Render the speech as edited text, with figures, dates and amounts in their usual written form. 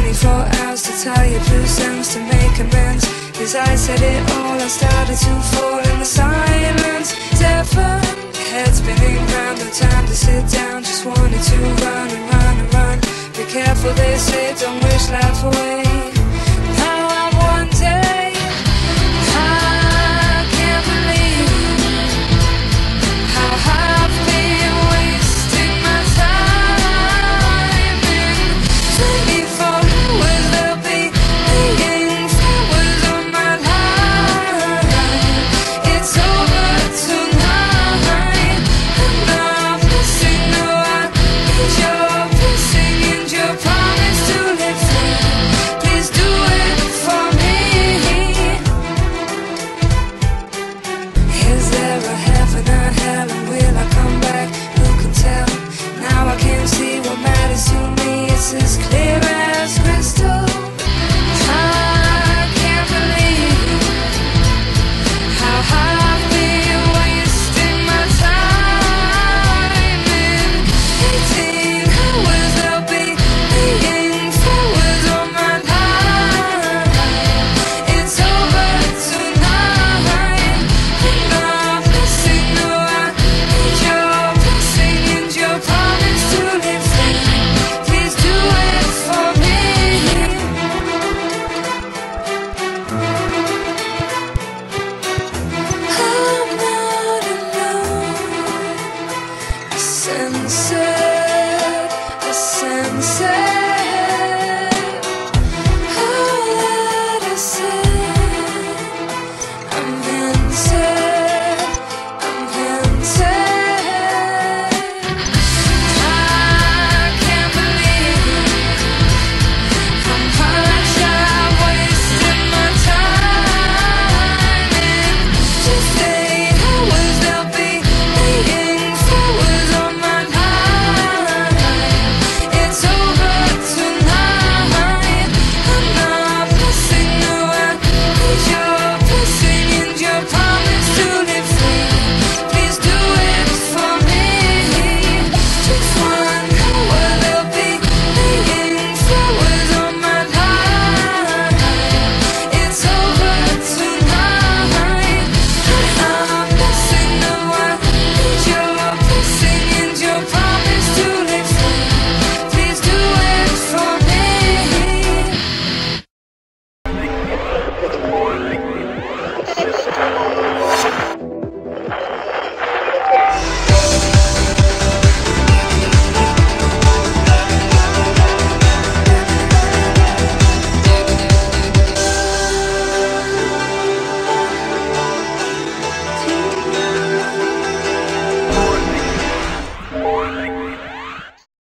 24 hours to tell you blue songs to make amends. As I said it all, I started to fall in the silence. Seven, head spinning round, no time to sit down. Just wanted to run and run and run. Be careful, they say, don't wish life away. Now I'm one day, I can't believe how I've been wasting my time. In 24 hours there'll be million flowers on my line. It's over tonight, and I'm missing. No, I need your blessing and your promise to live free. Please do it for me. Is there a heaven or hell, and will I come back? Who can tell? Now I can see what matters to me. It's as clear as crystal. I can't believe how I've been wasting my time. In 18 hours there'll be million flowers on my line. It's over tonight, and I'm missing. No, I need your blessing and your promise to live free. Please do it for me. I'm not alone. A sense of